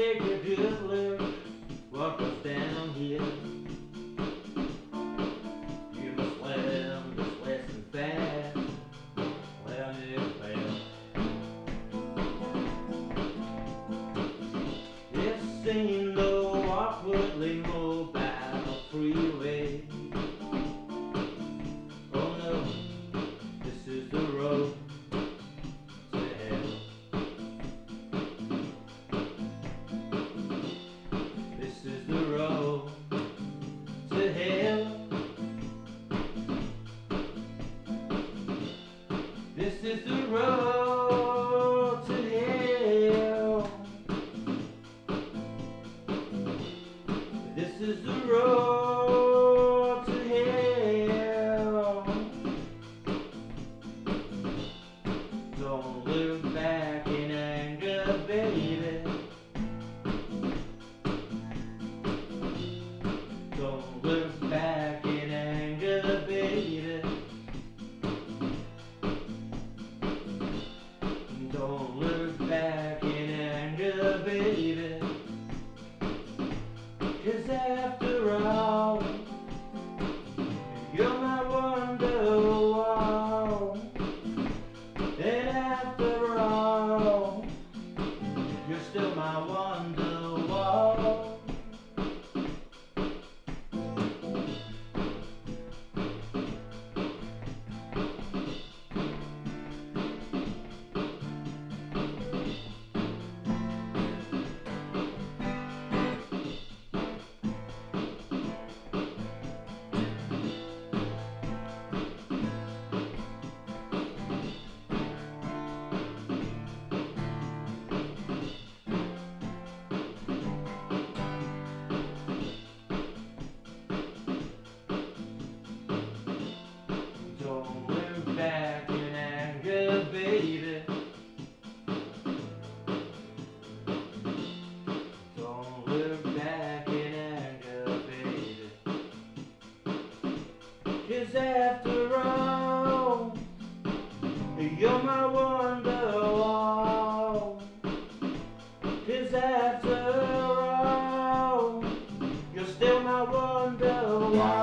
take a good look what goes down here. You must learn this lesson fast, learn it fast. This ain't no awkwardly mobile freeway. Oh no, this is the road to hell. This is the road to hell. This is the road to hell. This is the road to hell. Don't look back in anger, baby. Don't look back in anger, baby. Don't look back in anger, baby. 'Cause after all, you're my wonderwall. And after all, you're still my wonderwall. Don't look back in anger, baby. Don't look back in anger, baby. 'Cause after all, you're my wonderwall. 'Cause after all, you're still my wonderwall.